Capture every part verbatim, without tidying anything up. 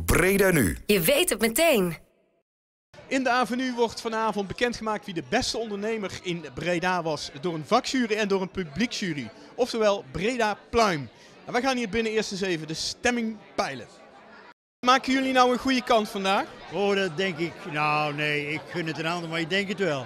Breda Nu. Je weet het meteen. In de Avenue wordt vanavond bekendgemaakt wie de beste ondernemer in Breda was. Door een vakjury en door een publieksjury. Oftewel Breda Pluim. En wij gaan hier binnen eerst eens even de stemming peilen. Maken jullie nou een goede kant vandaag? Oh, dat denk ik. Nou, nee, ik gun het een ander, maar ik denk het wel.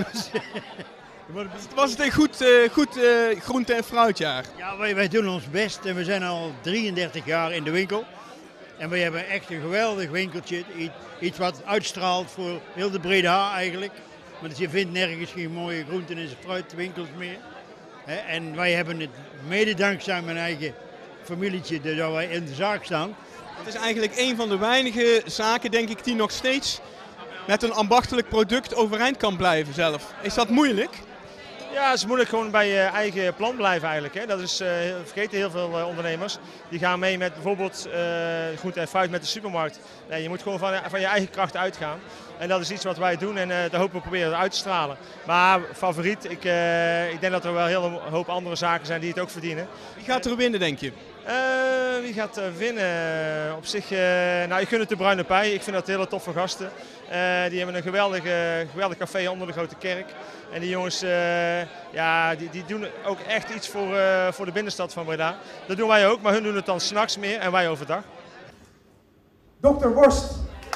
Was het een goed, uh, goed uh, groente- en fruitjaar? Ja, wij, wij doen ons best en we zijn al drieëndertig jaar in de winkel. En we hebben echt een geweldig winkeltje. Iets wat uitstraalt voor heel de Breda eigenlijk. Want je vindt nergens geen mooie groenten- en fruitwinkels meer. En wij hebben het mede dankzij mijn eigen familietje dat wij in de zaak staan. Het is eigenlijk een van de weinige zaken, denk ik, die nog steeds met een ambachtelijk product overeind kan blijven zelf. Is dat moeilijk? Ja, het is moeilijk gewoon bij je eigen plan blijven eigenlijk. Hè. Dat is, uh, vergeten heel veel uh, ondernemers. Die gaan mee met bijvoorbeeld uh, groente en fruit met de supermarkt. Nee, je moet gewoon van, van je eigen kracht uitgaan. En dat is iets wat wij doen en uh, dat hopen we proberen uit te stralen. Maar favoriet, ik, uh, ik denk dat er wel een hele hoop andere zaken zijn die het ook verdienen. Wie gaat er winnen, denk je? Uh, wie gaat er winnen? Op zich, uh, nou, ik gun het de Bruine Pij. Ik vind dat hele toffe gasten. Uh, die hebben een geweldig, uh, geweldig café onder de Grote Kerk. En die jongens uh, ja, die, die doen ook echt iets voor, uh, voor de binnenstad van Breda. Dat doen wij ook, maar hun doen het dan 's nachts meer en wij overdag. dokter Worst.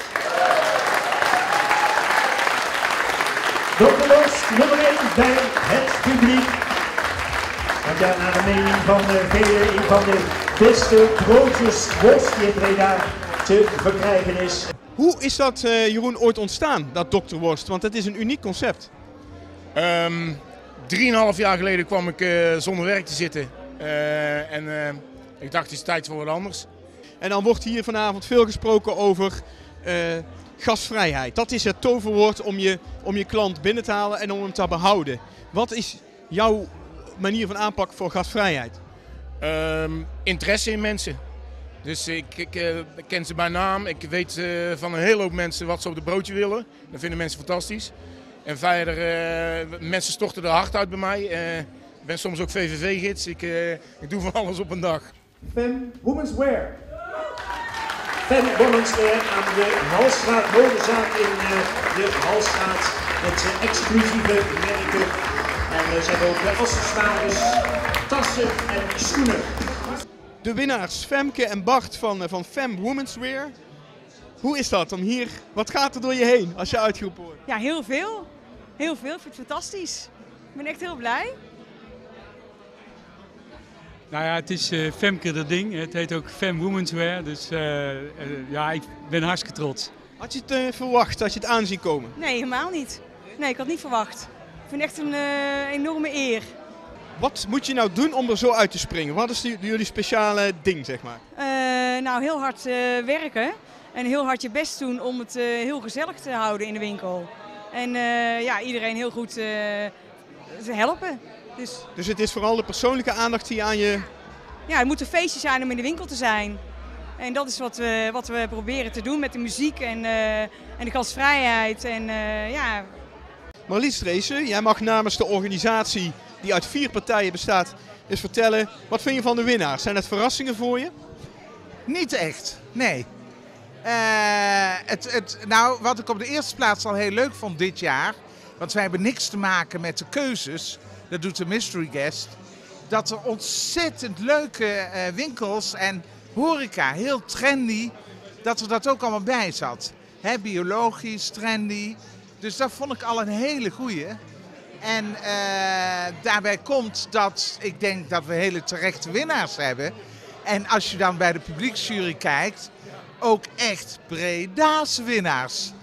dokter Worst, nummer één bij het publiek. Want ja, naar de mening van de velen, een van de beste broodjes worst die in Breda te verkrijgen is. Hoe is dat, uh, Jeroen, ooit ontstaan, dat dokter Worst? Want het is een uniek concept. Um, drieënhalf jaar geleden kwam ik uh, zonder werk te zitten. Uh, en uh, ik dacht, het is tijd voor wat anders. En dan wordt hier vanavond veel gesproken over uh, gastvrijheid. Dat is het toverwoord om je, om je klant binnen te halen en om hem te behouden. Wat is jouw manier van aanpak voor gastvrijheid? Um, interesse in mensen. Dus ik, ik, uh, ik ken ze bij naam. Ik weet uh, van een hele hoop mensen wat ze op het broodje willen. Dat vinden mensen fantastisch. En verder, uh, mensen storten er hard uit bij mij. Uh, ik ben soms ook V V V-gids. Ik, uh, ik doe van alles op een dag. Fem Women's Wear. Fem Women's Wear aan de Halstraat, modezaak in uh, de Halstraat. Met uh, exclusieve merken. En uh, ze hebben ook uh, accessoires, tassen en schoenen. De winnaars Femke en Bart van, uh, van Fem Women's Wear. Hoe is dat om hier, wat gaat er door je heen als je uitgeroepen wordt? Ja, heel veel. Heel veel. Ik vind het fantastisch. Ik ben echt heel blij. Nou ja, het is uh, Femke dat ding. Het heet ook Fem Women's Wear. Dus uh, uh, ja, ik ben hartstikke trots. Had je het uh, verwacht, als je het aan ziet komen? Nee, helemaal niet. Nee, ik had het niet verwacht. Ik vind het echt een uh, enorme eer. Wat moet je nou doen om er zo uit te springen? Wat is die, jullie speciale ding, zeg maar? Uh, nou, heel hard uh, werken. En heel hard je best doen om het uh, heel gezellig te houden in de winkel. En uh, ja, iedereen heel goed uh, te helpen. Dus, dus het is vooral de persoonlijke aandacht die aan je... Ja, het moet een feestje zijn om in de winkel te zijn. En dat is wat we, wat we proberen te doen met de muziek en, uh, en de gastvrijheid. En, uh, ja. Marlies Dreesen, jij mag namens de organisatie die uit vier partijen bestaat eens vertellen. Wat vind je van de winnaars? Zijn het verrassingen voor je? Niet echt, nee. Uh, het, het, nou, wat ik op de eerste plaats al heel leuk vond dit jaar, want wij hebben niks te maken met de keuzes, dat doet de mystery guest, dat er ontzettend leuke uh, winkels en horeca, heel trendy, dat er dat ook allemaal bij zat. He, biologisch, trendy, dus dat vond ik al een hele goeie. En uh, daarbij komt dat ik denk dat we hele terechte winnaars hebben. En als je dan bij de publieksjury kijkt, ook echt Breda's winnaars.